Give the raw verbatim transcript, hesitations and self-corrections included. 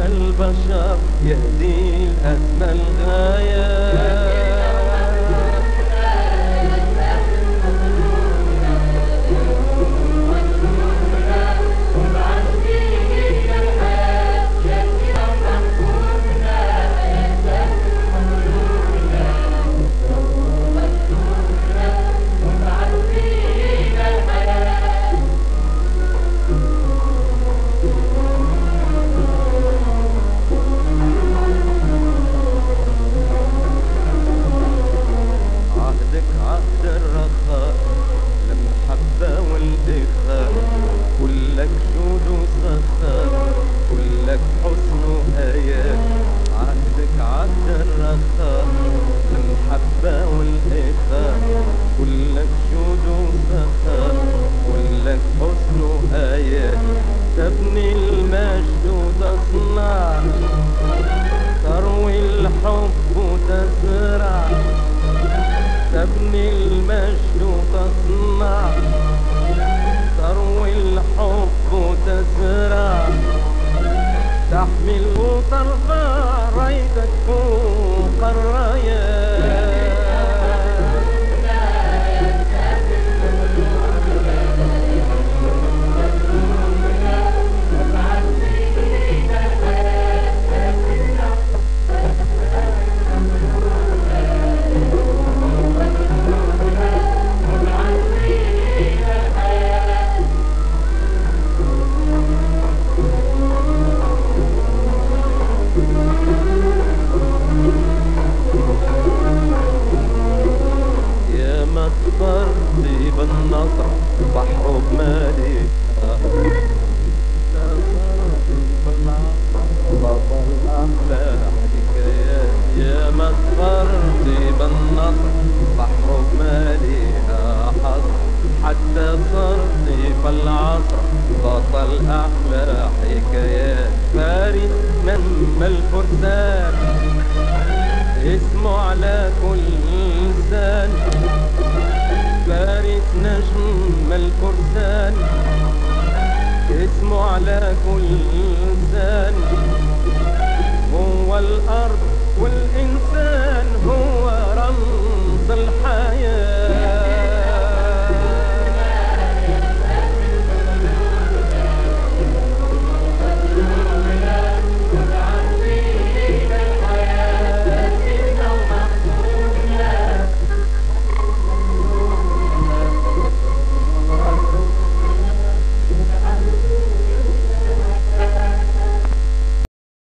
البشر يهدي الأسمى الغايات. عهد الرخاء المحبة والإخاء، كلك جود وسخاء، كلك حسن وآيات. عهدك عهد الرخاء المحبة والإخاء، كلك جود وسخاء، كلك حسن وآيات. تبني المجد وتصنع، تروي الحب وتزرع، تبني المجد وتصنع، تروي الحب وتزرع، تحمل وترفع رايتك فوق الرايات. ظفرتي بالنصر بحر بمالي، بطل أحلى حكايات. يا ما ظفرتي بالنصر بحر بماليها حصر، حتى صرتي في العصر بطل أحلى حكايات. فارس من الفرسان اسمه على كل لسان، فارس نجم الفرسان اسمه على كل لسان. هو الأرض والإنسان هو رمز الحياة.